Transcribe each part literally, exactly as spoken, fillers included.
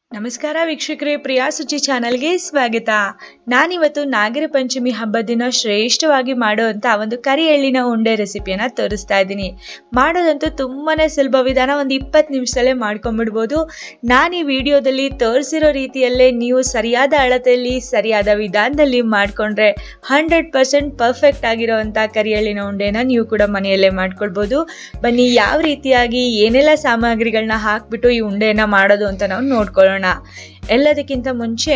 ನಮಸ್ಕಾರ ವೀಕ್ಷಕರೇ, ಪ್ರಿಯಾ ಸುಚಿ ಚಾನೆಲ್ಗೆ ಸ್ವಾಗತ. ನಾನಿವತ್ತು ನಾಗರ ಪಂಚಮಿ ಹಬ್ಬದ ದಿನ ಶ್ರೇಷ್ಠವಾಗಿ ಮಾಡುವಂತ ಒಂದು ಕರಿ ಎಳ್ಳಿನ ಉಂಡೆ ರೆಸಿಪಿಯನ್ನ ತೋರಿಸ್ತಾ ಇದ್ದೀನಿ. ಮಾಡೋದಂತೂ ತುಂಬಾನೇ ಸುಲಭ ವಿಧಾನ, ಒಂದು ಇಪ್ಪತ್ತು ನಿಮಿಷದಲ್ಲೇ ಮಾಡ್ಕೊಂಡ್ಬಿಡ್ಬೋದು. ನಾನು ಈ ವಿಡಿಯೋದಲ್ಲಿ ತೋರಿಸಿರೋ ರೀತಿಯಲ್ಲೇ ನೀವು ಸರಿಯಾದ ಅಳತೆಯಲ್ಲಿ ಸರಿಯಾದ ವಿಧಾನದಲ್ಲಿ ಮಾಡ್ಕೊಂಡ್ರೆ ಹಂಡ್ರೆಡ್ ಪರ್ಸೆಂಟ್ ಪರ್ಫೆಕ್ಟ್ ಆಗಿರೋವಂಥ ಕರಿ ಎಳ್ಳಿನ ಉಂಡೆನ ನೀವು ಕೂಡ ಮನೆಯಲ್ಲೇ ಮಾಡ್ಕೊಳ್ಬೋದು. ಬನ್ನಿ, ಯಾವ ರೀತಿಯಾಗಿ ಏನೆಲ್ಲ ಸಾಮಗ್ರಿಗಳನ್ನ ಹಾಕ್ಬಿಟ್ಟು ಈ ಉಂಡೆಯನ್ನ ಮಾಡೋದು ಅಂತ ನಾವು ನೋಡ್ಕೊಳ್ಳೋಣ. ಎಲ್ಲದಕ್ಕಿಂತ ಮುಂಚೆ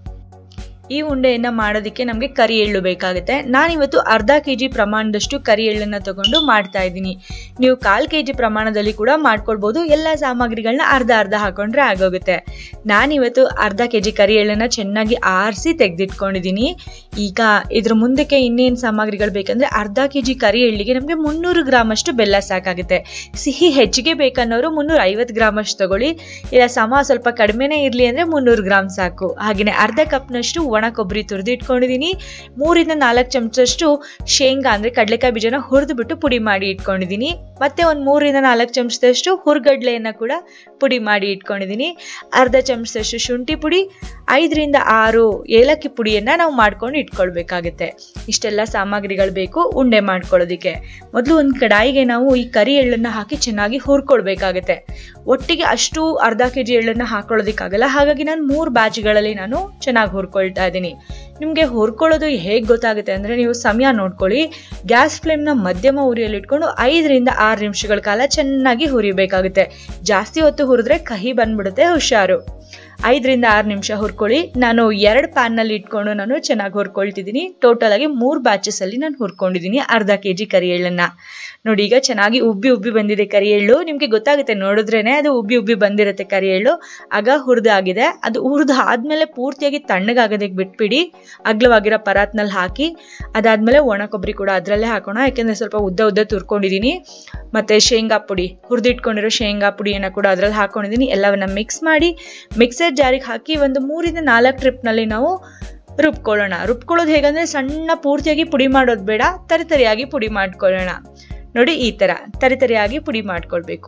ಈ ಉಂಡೆಯನ್ನ ಮಾಡೋದಕ್ಕೆ ನಮಗೆ ಕರಿ ಎಳ್ಳು ಬೇಕಾಗುತ್ತೆ. ನಾನಿವತ್ತು ಅರ್ಧ ಕೆ ಜಿ ಪ್ರಮಾಣದಷ್ಟು ಕರಿ ಎಳ್ಳನ್ನು ತಗೊಂಡು ಮಾಡ್ತಾ ಇದ್ದೀನಿ. ನೀವು ಕಾಲು ಕೆ ಜಿ ಪ್ರಮಾಣದಲ್ಲಿ ಕೂಡ ಮಾಡ್ಕೊಳ್ಬೋದು. ಎಲ್ಲ ಸಾಮಗ್ರಿಗಳನ್ನ ಅರ್ಧ ಅರ್ಧ ಹಾಕೊಂಡ್ರೆ ಆಗೋಗುತ್ತೆ. ನಾನಿವತ್ತು ಅರ್ಧ ಕೆ ಜಿ ಕರಿ ಎಳ್ಳನ್ನು ಚೆನ್ನಾಗಿ ಆರಿಸಿ ತೆಗೆದಿಟ್ಕೊಂಡಿದ್ದೀನಿ. ಈಗ ಇದ್ರ ಮುಂದಕ್ಕೆ ಇನ್ನೇನು ಸಾಮಗ್ರಿಗಳು ಬೇಕಂದ್ರೆ ಅರ್ಧ ಕೆ ಜಿ ಕರಿ ಎಳ್ಳಿಗೆ ನಮಗೆ ಮುನ್ನೂರು ಗ್ರಾಮ್ ಅಷ್ಟು ಬೆಲ್ಲ ಸಾಕಾಗುತ್ತೆ. ಸಿಹಿ ಹೆಚ್ಚಿಗೆ ಬೇಕನ್ನೋರು ಮುನ್ನೂರ ಐವತ್ತು ಗ್ರಾಮ್ ಅಷ್ಟು ತಗೊಳ್ಳಿ, ಇಲ್ಲ ಸಮ ಸ್ವಲ್ಪ ಕಡಿಮೆನೇ ಇರಲಿ ಅಂದರೆ ಮುನ್ನೂರು ಗ್ರಾಮ್ ಸಾಕು. ಹಾಗೆಯೇ ಅರ್ಧ ಕಪ್ನಷ್ಟು ಒಣ ಕೊಬ್ಬರಿ ತುರಿದು ಇಟ್ಕೊಂಡಿದ್ದೀನಿ. ಮೂರಿಂದ ನಾಲ್ಕು ಚಮಚದಷ್ಟು ಶೇಂಗಾ ಅಂದ್ರೆ ಕಡಲೆಕಾಯಿ ಬೀಜನ ಹುರಿದು ಬಿಟ್ಟು ಪುಡಿ ಮಾಡಿ ಇಟ್ಕೊಂಡಿದ್ದೀನಿ. ಮತ್ತೆ ಒಂದು ಮೂರಿಂದ ನಾಲ್ಕು ಚಮಚದಷ್ಟು ಹುರ್ಗಡ್ಲೆಯನ್ನ ಕೂಡ ಪುಡಿ ಮಾಡಿ ಇಟ್ಕೊಂಡಿದ್ದೀನಿ. ಅರ್ಧ ಚಮಚದಷ್ಟು ಶುಂಠಿ ಪುಡಿ, ಐದರಿಂದ ಆರು ಏಲಕ್ಕಿ ಪುಡಿಯನ್ನ ನಾವು ಮಾಡ್ಕೊಂಡು ಇಟ್ಕೊಳ್ಬೇಕಾಗುತ್ತೆ. ಇಷ್ಟೆಲ್ಲ ಸಾಮಗ್ರಿಗಳು ಬೇಕು ಉಂಡೆ ಮಾಡ್ಕೊಳ್ಳೋದಿಕ್ಕೆ. ಮೊದಲು ಒಂದು ಕಡಾಯಿಗೆ ನಾವು ಈ ಕರಿ ಎಳ್ಳನ್ನ ಹಾಕಿ ಚೆನ್ನಾಗಿ ಹುರ್ಕೊಳ್ಬೇಕಾಗುತ್ತೆ. ಒಟ್ಟಿಗೆ ಅಷ್ಟು ಅರ್ಧ ಕೆ ಜಿ ಎಳ್ಳನ್ನ ಹಾಕೊಳ್ಳೋದಿಕ್ಕಾಗಲ್ಲ, ಹಾಗಾಗಿ ನಾನು ಮೂರು ಬ್ಯಾಚ್ಗಳಲ್ಲಿ ನಾನು ಚೆನ್ನಾಗಿ ಹುರ್ಕೊಳ್ತಾ ಇದ್ದೀನಿ. ನಿಮಗೆ ಹುರ್ಕೊಳ್ಳೋದು ಹೇಗೆ ಗೊತ್ತಾಗುತ್ತೆ ಅಂದರೆ ನೀವು ಸಮಯ ನೋಡ್ಕೊಳ್ಳಿ. ಗ್ಯಾಸ್ ಫ್ಲೇಮ್ನ ಮಧ್ಯಮ ಉರಿಯಲ್ಲಿ ಇಟ್ಕೊಂಡು ಐದರಿಂದ ಆರು ನಿಮಿಷಗಳ ಕಾಲ ಚೆನ್ನಾಗಿ ಹುರಿಬೇಕಾಗುತ್ತೆ. ಜಾಸ್ತಿ ಹೊತ್ತು ಹುರಿದ್ರೆ ಕಹಿ ಬಂದ್ಬಿಡುತ್ತೆ, ಹುಷಾರು. ಐದರಿಂದ ಆರು ನಿಮಿಷ ಹುರ್ಕೊಳ್ಳಿ. ನಾನು ಎರಡು ಪ್ಯಾನ್ನಲ್ಲಿ ಇಟ್ಕೊಂಡು ನಾನು ಚೆನ್ನಾಗಿ ಹುರ್ಕೊಳ್ತಿದ್ದೀನಿ. ಟೋಟಲ್ ಆಗಿ ಮೂರು ಬ್ಯಾಚಸ್ ಅಲ್ಲಿ ನಾನು ಹುರ್ಕೊಂಡಿದ್ದೀನಿ ಅರ್ಧ ಕೆ ಜಿ ಕರಿ ಎಳ್ಳನ್ನ. ನೋಡಿ, ಈಗ ಚೆನ್ನಾಗಿ ಉಬ್ಬಿ ಉಬ್ಬಿ ಬಂದಿದೆ ಕರಿ ಎಳ್ಳು. ನಿಮ್ಗೆ ಗೊತ್ತಾಗುತ್ತೆ ನೋಡಿದ್ರೇನೆ ಅದು ಉಬ್ಬಿ ಉಬ್ಬಿ ಬಂದಿರುತ್ತೆ ಕರಿ ಎಳ್ಳು. ಆಗ ಹುರಿದಾಗಿದೆ. ಅದು ಹುರಿದು ಆದ್ಮೇಲೆ ಪೂರ್ತಿಯಾಗಿ ತಣ್ಣಗಾಗೋದಕ್ಕೆ ಬಿಟ್ಬಿಡಿ. ಅಗ್ಲವಾಗಿರೋ ಪರಾತ್ನಲ್ಲಿ ಹಾಕಿ ಅದಾದ್ಮೇಲೆ ಒಣ ಕೊಬ್ಬರಿ ಕೂಡ ಅದರಲ್ಲೇ ಹಾಕೋಣ, ಯಾಕೆಂದ್ರೆ ಸ್ವಲ್ಪ ಉದ್ದ ಉದ್ದ ತುರ್ಕೊಂಡಿದ್ದೀನಿ. ಮತ್ತೆ ಶೇಂಗಾ ಪುಡಿ, ಹುರಿದಿಟ್ಕೊಂಡಿರೋ ಶೇಂಗಾ ಪುಡಿಯನ್ನ ಕೂಡ ಅದ್ರಲ್ಲಿ ಹಾಕೊಂಡಿದ್ದೀನಿ. ಎಲ್ಲವನ್ನ ಮಿಕ್ಸ್ ಮಾಡಿ ಮಿಕ್ಸರ್ ಜಾರಿಗೆ ಹಾಕಿ ಒಂದು ಮೂರಿಂದ ನಾಲ್ಕು ಟ್ರಿಪ್ನಲ್ಲಿ ನಾವು ರುಬ್ಕೊಳ್ಳೋಣ. ರುಬ್ಕೊಳ್ಳೋದು ಹೇಗಂದ್ರೆ ಸಣ್ಣ ಪೂರ್ತಿಯಾಗಿ ಪುಡಿ ಮಾಡೋದು ಬೇಡ, ತರಿತರಿಯಾಗಿ ಪುಡಿ ಮಾಡ್ಕೊಳ್ಳೋಣ. ನೋಡಿ, ಈ ತರ ತರಿತರಿಯಾಗಿ ಪುಡಿ ಮಾಡ್ಕೊಳ್ಬೇಕು.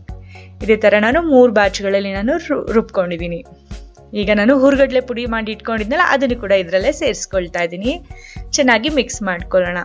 ಇದೇ ತರ ನಾನು ಮೂರು ಬ್ಯಾಚ್ಗಳಲ್ಲಿ ನಾನು ರುಬ್ಕೊಂಡಿದ್ದೀನಿ. ಈಗ ನಾನು ಹುರ್ಗಡ್ಲೆ ಪುಡಿ ಮಾಡಿ ಇಟ್ಕೊಂಡಿದ್ನಲ್ಲ ಅದನ್ನು ಕೂಡ ಇದರಲ್ಲೇ ಸೇರಿಸ್ಕೊಳ್ತಾ ಇದ್ದೀನಿ. ಚೆನ್ನಾಗಿ ಮಿಕ್ಸ್ ಮಾಡ್ಕೊಳ್ಳೋಣ.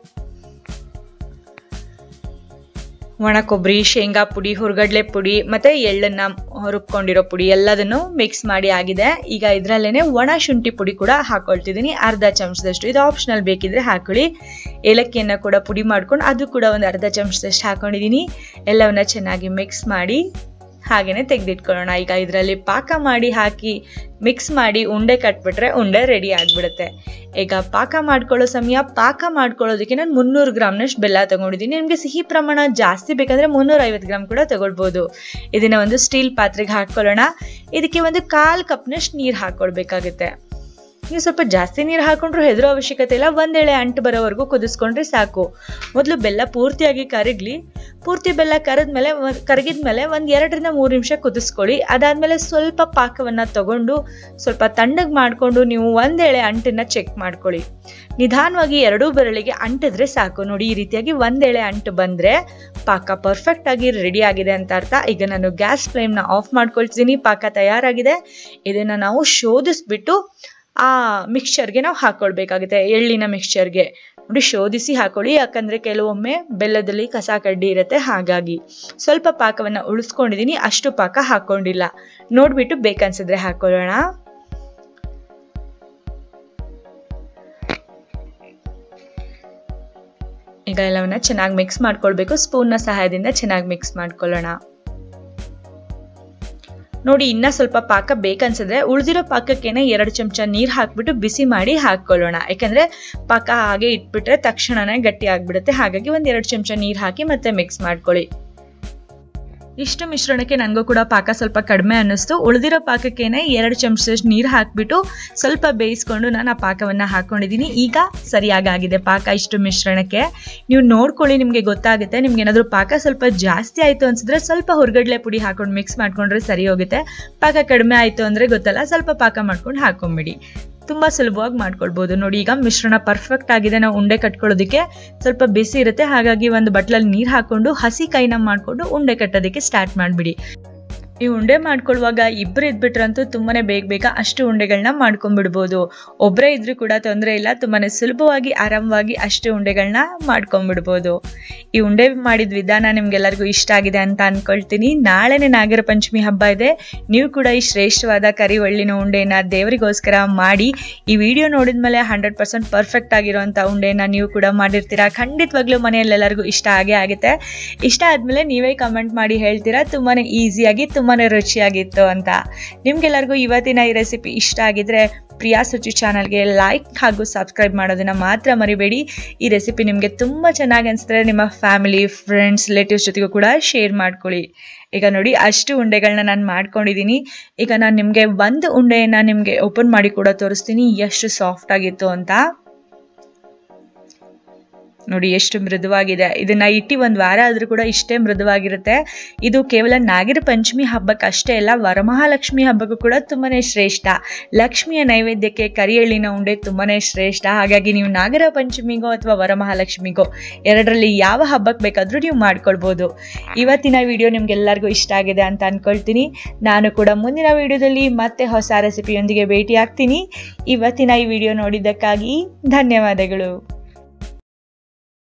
ಒಣ ಕೊಬ್ಬರಿ, ಶೇಂಗಾ ಪುಡಿ, ಹುರ್ಗಡ್ಲೆ ಪುಡಿ ಮತ್ತೆ ಎಳ್ಳನ್ನ ರುಬ್ಕೊಂಡಿರೋ ಪುಡಿ ಎಲ್ಲದನ್ನು ಮಿಕ್ಸ್ ಮಾಡಿ ಆಗಿದೆ. ಈಗ ಇದರಲ್ಲೇನೆ ಒಣ ಶುಂಠಿ ಪುಡಿ ಕೂಡ ಹಾಕೊಳ್ತಿದ್ದೀನಿ, ಅರ್ಧ ಚಮಚದಷ್ಟು. ಇದು ಆಪ್ಷನಲ್, ಬೇಕಿದ್ರೆ ಹಾಕೊಳ್ಳಿ. ಏಲಕ್ಕಿಯನ್ನ ಕೂಡ ಪುಡಿ ಮಾಡ್ಕೊಂಡು ಅದು ಕೂಡ ಒಂದು ಅರ್ಧ ಚಮಚದಷ್ಟು ಹಾಕೊಂಡಿದ್ದೀನಿ. ಎಲ್ಲವನ್ನ ಚೆನ್ನಾಗಿ ಮಿಕ್ಸ್ ಮಾಡಿ ಹಾಗೇನೆ ತೆಗೆದಿಟ್ಕೊಳ್ಳೋಣ. ಈಗ ಇದರಲ್ಲಿ ಪಾಕ ಮಾಡಿ ಹಾಕಿ ಮಿಕ್ಸ್ ಮಾಡಿ ಉಂಡೆ ಕಟ್ಬಿಟ್ರೆ ಉಂಡೆ ರೆಡಿ ಆಗ್ಬಿಡುತ್ತೆ. ಈಗ ಪಾಕ ಮಾಡ್ಕೊಳ್ಳೋ ಸಮಯ, ಪಾಕ ಮಾಡ್ಕೊಳ್ಳೋದಕ್ಕೆ ನಾನು ಮುನ್ನೂರು ಗ್ರಾಮ್ನಷ್ಟು ಬೆಲ್ಲ ತಗೊಂಡಿದ್ದೀನಿ. ನಿಮಗೆ ಸಿಹಿ ಪ್ರಮಾಣ ಜಾಸ್ತಿ ಬೇಕಂದ್ರೆ ಮುನ್ನೂರ ಐವತ್ತು ಗ್ರಾಮ್ ಕೂಡ ತಗೊಳ್ಬೋದು. ಇದನ್ನ ಒಂದು ಸ್ಟೀಲ್ ಪಾತ್ರೆಗೆ ಹಾಕೊಳ್ಳೋಣ. ಇದಕ್ಕೆ ಒಂದು ಕಾಲ್ ಕಪ್ನಷ್ಟು ನೀರು ಹಾಕೊಳ್ಬೇಕಾಗುತ್ತೆ. ನೀವು ಸ್ವಲ್ಪ ಜಾಸ್ತಿ ನೀರು ಹಾಕೊಂಡ್ರು ಹೆದರೋ ಅವಶ್ಯಕತೆ ಇಲ್ಲ. ಒಂದೆಳೆ ಅಂಟು ಬರೋವರೆಗೂ ಕುದಿಸ್ಕೊಂಡ್ರೆ ಸಾಕು. ಮೊದಲು ಬೆಲ್ಲ ಪೂರ್ತಿಯಾಗಿ ಕರಗ್ಲಿ. ಪೂರ್ತಿ ಬೆಲ್ಲ ಕರದ್ಮೇಲೆ ಕರಗಿದ್ಮೇಲೆ ಒಂದ್ ಎರಡರಿಂದ ಮೂರು ನಿಮಿಷ ಕುದಿಸ್ಕೊಳ್ಳಿ. ಅದಾದ್ಮೇಲೆ ಸ್ವಲ್ಪ ಪಾಕವನ್ನ ತಗೊಂಡು ಸ್ವಲ್ಪ ತಣ್ಣಗೆ ಮಾಡ್ಕೊಂಡು ನೀವು ಒಂದೆಳೆ ಅಂಟನ್ನ ಚೆಕ್ ಮಾಡ್ಕೊಳ್ಳಿ. ನಿಧಾನವಾಗಿ ಎರಡೂ ಬೆರಳಿಗೆ ಅಂಟಿದ್ರೆ ಸಾಕು. ನೋಡಿ, ಈ ರೀತಿಯಾಗಿ ಒಂದೆಳೆ ಅಂಟು ಬಂದ್ರೆ ಪಾಕ ಪರ್ಫೆಕ್ಟ್ ಆಗಿ ರೆಡಿ ಆಗಿದೆ ಅಂತ ಅರ್ಥ. ಈಗ ನಾನು ಗ್ಯಾಸ್ ಫ್ಲೇಮ್ನ ಆಫ್ ಮಾಡ್ಕೊಳ್ತಿದ್ದೀನಿ. ಪಾಕ ತಯಾರಾಗಿದೆ. ಇದನ್ನ ನಾವು ಶೋಧಿಸ್ಬಿಟ್ಟು ಆ ಮಿಕ್ಸ್ಚರ್ಗೆ ನಾವು ಹಾಕೊಳ್ಬೇಕಾಗುತ್ತೆ. ಎಳ್ಳಿನ ಮಿಕ್ಸ್ಚರ್ಗೆ ನೋಡಿ ಶೋಧಿಸಿ ಹಾಕೊಳ್ಳಿ, ಯಾಕಂದ್ರೆ ಕೆಲವೊಮ್ಮೆ ಬೆಲ್ಲದಲ್ಲಿ ಕಸ ಕಡ್ಡಿ ಇರುತ್ತೆ. ಹಾಗಾಗಿ ಸ್ವಲ್ಪ ಪಾಕವನ್ನ ಉಳಿಸ್ಕೊಂಡಿದ್ದೀನಿ, ಅಷ್ಟು ಪಾಕ ಹಾಕೊಂಡಿಲ್ಲ. ನೋಡ್ಬಿಟ್ಟು ಬೇಕನ್ಸಿದ್ರೆ ಹಾಕೊಳ್ಳೋಣ. ಈಗ ಎಲ್ಲವನ್ನ ಚೆನ್ನಾಗಿ ಮಿಕ್ಸ್ ಮಾಡ್ಕೊಳ್ಬೇಕು. ಸ್ಪೂನ್ನ ಸಹಾಯದಿಂದ ಚೆನ್ನಾಗಿ ಮಿಕ್ಸ್ ಮಾಡ್ಕೊಳ್ಳೋಣ. ನೋಡಿ, ಇನ್ನ ಸ್ವಲ್ಪ ಪಾಕ ಬೇಕನ್ಸಿದ್ರೆ ಉಳಿದಿರೋ ಪಾಕಕ್ಕೇನೆ ಎರಡು ಚಮಚ ನೀರು ಹಾಕ್ಬಿಟ್ಟು ಬಿಸಿ ಮಾಡಿ ಹಾಕೊಳ್ಳೋಣ. ಯಾಕಂದ್ರೆ ಪಾಕ ಹಾಗೆ ಇಟ್ಬಿಟ್ರೆ ತಕ್ಷಣನೇ ಗಟ್ಟಿ ಆಗ್ಬಿಡುತ್ತೆ. ಹಾಗಾಗಿ ಒಂದ್ ಎರಡು ಚಮಚ ನೀರು ಹಾಕಿ ಮತ್ತೆ ಮಿಕ್ಸ್ ಮಾಡ್ಕೊಳ್ಳಿ. ಇಷ್ಟು ಮಿಶ್ರಣಕ್ಕೆ ನನಗೂ ಕೂಡ ಪಾಕ ಸ್ವಲ್ಪ ಕಡಿಮೆ ಅನ್ನಿಸ್ತು. ಉಳಿದಿರೋ ಪಾಕಕ್ಕೇನೆ ಎರಡು ಚಮಚದಷ್ಟು ನೀರು ಹಾಕ್ಬಿಟ್ಟು ಸ್ವಲ್ಪ ಬೇಯಿಸ್ಕೊಂಡು ನಾನು ಆ ಪಾಕವನ್ನ ಹಾಕೊಂಡಿದ್ದೀನಿ. ಈಗ ಸರಿಯಾಗಿದೆ ಪಾಕ ಇಷ್ಟು ಮಿಶ್ರಣಕ್ಕೆ. ನೀವು ನೋಡ್ಕೊಳ್ಳಿ, ನಿಮ್ಗೆ ಗೊತ್ತಾಗುತ್ತೆ. ನಿಮ್ಗೆ ಏನಾದ್ರು ಪಾಕ ಸ್ವಲ್ಪ ಜಾಸ್ತಿ ಆಯ್ತು ಅನ್ಸಿದ್ರೆ ಸ್ವಲ್ಪ ಹುರ್ಗಡ್ಲೆ ಪುಡಿ ಹಾಕೊಂಡು ಮಿಕ್ಸ್ ಮಾಡ್ಕೊಂಡ್ರೆ ಸರಿ ಹೋಗುತ್ತೆ. ಪಾಕ ಕಡಿಮೆ ಆಯ್ತು ಅಂದ್ರೆ ಗೊತ್ತಲ್ಲ, ಸ್ವಲ್ಪ ಪಾಕ ಮಾಡ್ಕೊಂಡು ಹಾಕೊಂಡ್ಬಿಡಿ. ತುಂಬಾ ಸುಲಭವಾಗಿ ಮಾಡ್ಕೊಳ್ಬಹುದು. ನೋಡಿ, ಈಗ ಮಿಶ್ರಣ ಪರ್ಫೆಕ್ಟ್ ಆಗಿದೆ. ನಾವು ಉಂಡೆ ಕಟ್ಕೊಳ್ಳೋದಕ್ಕೆ ಸ್ವಲ್ಪ ಬಿಸಿ ಇರುತ್ತೆ, ಹಾಗಾಗಿ ಒಂದು ಬಟ್ಲಲ್ಲಿ ನೀರು ಹಾಕೊಂಡು ಹಸಿ ಕೈನ ಮಾಡ್ಕೊಂಡು ಉಂಡೆ ಕಟ್ಟೋದಕ್ಕೆ ಸ್ಟಾರ್ಟ್ ಮಾಡಿಬಿಡಿ. ಈ ಉಂಡೆ ಮಾಡ್ಕೊಳ್ಳುವಾಗ ಇಬ್ಬರು ಇದ್ಬಿಟ್ರಂತೂ ತುಂಬಾನೇ ಬೇಗ ಬೇಗ ಅಷ್ಟು ಉಂಡೆಗಳನ್ನ ಮಾಡ್ಕೊಂಡ್ಬಿಡ್ಬೋದು. ಒಬ್ಬರೇ ಇದ್ರೂ ಕೂಡ ತೊಂದರೆ ಇಲ್ಲ, ತುಂಬಾನೇ ಸುಲಭವಾಗಿ ಆರಾಮವಾಗಿ ಅಷ್ಟು ಉಂಡೆಗಳನ್ನ ಮಾಡ್ಕೊಂಡ್ಬಿಡ್ಬೋದು. ಈ ಉಂಡೆ ಮಾಡಿದ ವಿಧಾನ ನಿಮ್ಗೆಲ್ಲರಿಗೂ ಇಷ್ಟ ಆಗಿದೆ ಅಂತ ಅನ್ಕೊಳ್ತೀನಿ. ನಾಳೆನೇ ನಾಗರ ಪಂಚಮಿ ಹಬ್ಬ ಇದೆ. ನೀವು ಕೂಡ ಈ ಶ್ರೇಷ್ಠವಾದ ಕರಿ ಎಳ್ಳಿನ ಉಂಡೆನ ದೇವರಿಗೋಸ್ಕರ ಮಾಡಿ. ಈ ವಿಡಿಯೋ ನೋಡಿದ್ಮೇಲೆ ಹಂಡ್ರೆಡ್ ಪರ್ಸೆಂಟ್ ಪರ್ಫೆಕ್ಟ್ ಆಗಿರೋಂಥ ಉಂಡೆನ ನೀವು ಕೂಡ ಮಾಡಿರ್ತೀರಾ. ಖಂಡಿತವಾಗ್ಲೂ ಮನೆಯಲ್ಲೆಲ್ಲರಿಗೂ ಇಷ್ಟ ಆಗೇ ಆಗುತ್ತೆ. ಇಷ್ಟ ಆದ್ಮೇಲೆ ನೀವೇ ಕಮೆಂಟ್ ಮಾಡಿ ಹೇಳ್ತೀರಾ ತುಂಬಾನೇ ಈಸಿಯಾಗಿ ತುಂಬಾನೇ ರುಚಿಯಾಗಿತ್ತು ಅಂತ. ನಿಮ್ಗೆಲ್ಲರಿಗೂ ಇವತ್ತಿನ ಈ ರೆಸಿಪಿ ಇಷ್ಟ ಆಗಿದ್ರೆ ಪ್ರಿಯಾಸ್ ರುಚಿ ಚಾನಲ್ಗೆ ಲೈಕ್ ಹಾಗೂ ಸಬ್ಸ್ಕ್ರೈಬ್ ಮಾಡೋದನ್ನ ಮಾತ್ರ ಮರಿಬೇಡಿ. ಈ ರೆಸಿಪಿ ನಿಮಗೆ ತುಂಬಾ ಚೆನ್ನಾಗಿ ಅನಿಸಿದ್ರೆ ನಿಮ್ಮ ಫ್ಯಾಮಿಲಿ, ಫ್ರೆಂಡ್ಸ್, ರಿಲೇಟಿವ್ಸ್ ಜೊತೆಗೂ ಕೂಡ ಶೇರ್ ಮಾಡ್ಕೊಳ್ಳಿ. ಈಗ ನೋಡಿ ಅಷ್ಟು ಉಂಡೆಗಳನ್ನ ನಾನು ಮಾಡ್ಕೊಂಡಿದ್ದೀನಿ. ಈಗ ನಾನು ನಿಮಗೆ ಒಂದು ಉಂಡೆಯನ್ನ ನಿಮಗೆ ಓಪನ್ ಮಾಡಿ ಕೂಡ ತೋರಿಸ್ತೀನಿ ಎಷ್ಟು ಸಾಫ್ಟ್ ಆಗಿತ್ತು ಅಂತ. ನೋಡಿ ಎಷ್ಟು ಮೃದುವಾಗಿದೆ. ಇದನ್ನ ಇಟ್ಟು ಒಂದು ವಾರ ಆದ್ರೂ ಕೂಡ ಇಷ್ಟೇ ಮೃದುವಾಗಿರುತ್ತೆ. ಇದು ಕೇವಲ ನಾಗರ ಪಂಚಮಿ ಹಬ್ಬಕ್ಕೆ ಅಷ್ಟೇ ಅಲ್ಲ, ವರಮಹಾಲಕ್ಷ್ಮಿ ಹಬ್ಬಕ್ಕೂ ಕೂಡ ತುಂಬಾನೇ ಶ್ರೇಷ್ಠ. ಲಕ್ಷ್ಮಿಯ ನೈವೇದ್ಯಕ್ಕೆ ಕರಿ ಎಳ್ಳಿನ ಉಂಡೆ ತುಂಬಾನೇ ಶ್ರೇಷ್ಠ. ಹಾಗಾಗಿ ನೀವು ನಾಗರ ಪಂಚಮಿಗೋ ಅಥವಾ ವರಮಹಾಲಕ್ಷ್ಮಿಗೋ ಎರಡರಲ್ಲಿ ಯಾವ ಹಬ್ಬಕ್ಕೆ ಬೇಕಾದ್ರೂ ನೀವು ಮಾಡ್ಕೊಳ್ಬಹುದು. ಇವತ್ತಿನ ವಿಡಿಯೋ ನಿಮ್ಗೆಲ್ಲರಿಗೂ ಇಷ್ಟ ಆಗಿದೆ ಅಂತ ಅನ್ಕೊಳ್ತೀನಿ. ನಾನು ಕೂಡ ಮುಂದಿನ ವಿಡಿಯೋದಲ್ಲಿ ಮತ್ತೆ ಹೊಸ ರೆಸಿಪಿಯೊಂದಿಗೆ ಭೇಟಿ ಆಗ್ತೀನಿ. ಇವತ್ತಿನ ಈ ವಿಡಿಯೋ ನೋಡಿದ್ದಕ್ಕಾಗಿ ಧನ್ಯವಾದಗಳು.